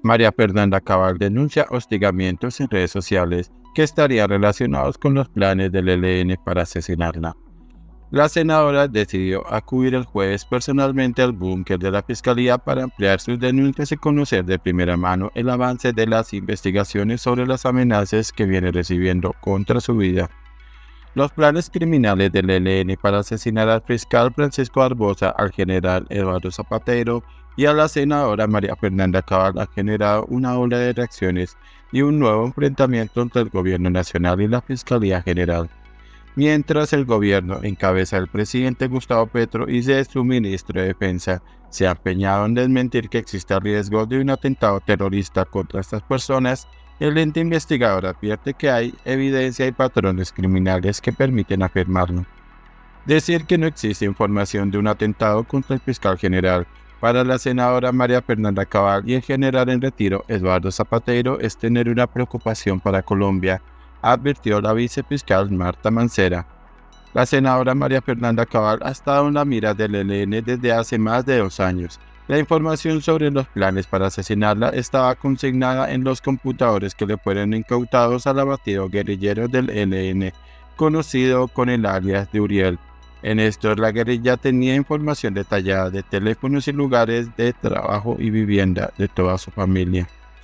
María Fernanda Cabal denuncia hostigamientos en redes sociales que estarían relacionados con los planes del ELN para asesinarla. La senadora decidió acudir el jueves personalmente al búnker de la Fiscalía para ampliar sus denuncias y conocer de primera mano el avance de las investigaciones sobre las amenazas que viene recibiendo contra su vida. Los planes criminales del ELN para asesinar al fiscal Francisco Barbosa, al general Eduardo Zapatero y a la senadora María Fernanda Cabal han generado una ola de reacciones y un nuevo enfrentamiento entre el gobierno nacional y la Fiscalía General. Mientras el gobierno en cabeza del presidente Gustavo Petro y de su ministro de Defensa se ha empeñado en desmentir que exista riesgo de un atentado terrorista contra estas personas, el ente investigador advierte que hay evidencia y patrones criminales que permiten afirmarlo. Decir que no existe información de un atentado contra el fiscal general para la senadora María Fernanda Cabal y el general en retiro Eduardo Zapatero es tener una preocupación para Colombia, advirtió la vicefiscal Marta Mancera. La senadora María Fernanda Cabal ha estado en la mira del ELN desde hace más de 2 años. La información sobre los planes para asesinarla estaba consignada en los computadores que le fueron incautados al abatido guerrillero del ELN, conocido con el alias de Uriel. En estos, la guerrilla tenía información detallada de teléfonos y lugares de trabajo y vivienda de toda su familia.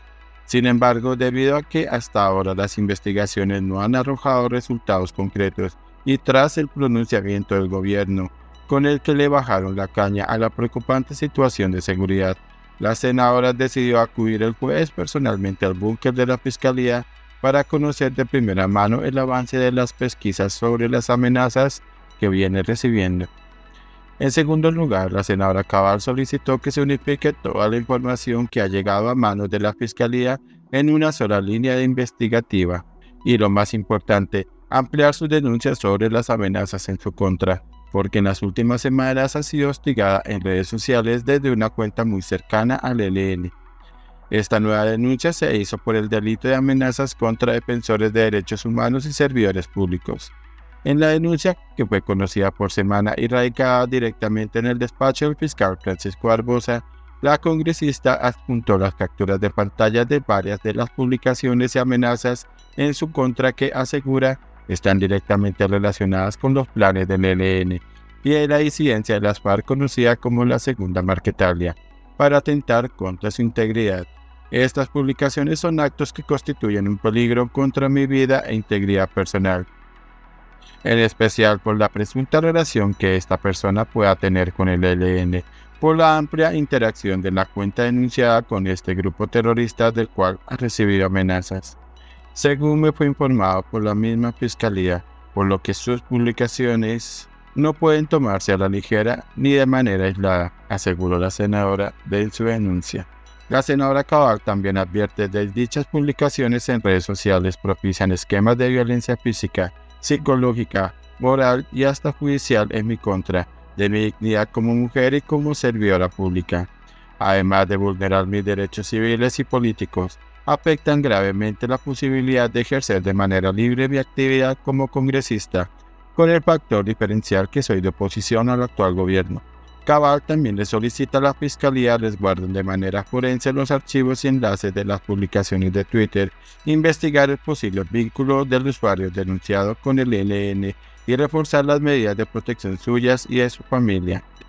Sin embargo, debido a que hasta ahora las investigaciones no han arrojado resultados concretos y tras el pronunciamiento del gobierno, con el que le bajaron la caña a la preocupante situación de seguridad, la senadora decidió acudir el jueves personalmente al búnker de la Fiscalía para conocer de primera mano el avance de las pesquisas sobre las amenazas que viene recibiendo. En segundo lugar, la senadora Cabal solicitó que se unifique toda la información que ha llegado a manos de la Fiscalía en una sola línea investigativa y, lo más importante, ampliar sus denuncias sobre las amenazas en su contra, porque en las últimas semanas ha sido hostigada en redes sociales desde una cuenta muy cercana al ELN. Esta nueva denuncia se hizo por el delito de amenazas contra defensores de derechos humanos y servidores públicos. En la denuncia, que fue conocida por semana y radicada directamente en el despacho del fiscal Francisco Barbosa, la congresista adjuntó las capturas de pantalla de varias de las publicaciones y amenazas en su contra que asegura están directamente relacionadas con los planes del ELN y de la disidencia de las FARC conocida como la Segunda Marquetalia, para atentar contra su integridad. Estas publicaciones son actos que constituyen un peligro contra mi vida e integridad personal, en especial por la presunta relación que esta persona pueda tener con el ELN, por la amplia interacción de la cuenta denunciada con este grupo terrorista del cual ha recibido amenazas. Según me fue informado por la misma Fiscalía, por lo que sus publicaciones no pueden tomarse a la ligera ni de manera aislada, aseguró la senadora de su denuncia. La senadora Cabal también advierte de dichas publicaciones en redes sociales propician esquemas de violencia física, psicológica, moral y hasta judicial en mi contra, de mi dignidad como mujer y como servidora pública, además de vulnerar mis derechos civiles y políticos. Afectan gravemente la posibilidad de ejercer de manera libre mi actividad como congresista, con el factor diferencial que soy de oposición al actual gobierno. Cabal también le solicita a la Fiscalía resguarden de manera forense los archivos y enlaces de las publicaciones de Twitter, investigar el posible vínculo del usuario denunciado con el ELN y reforzar las medidas de protección suyas y de su familia.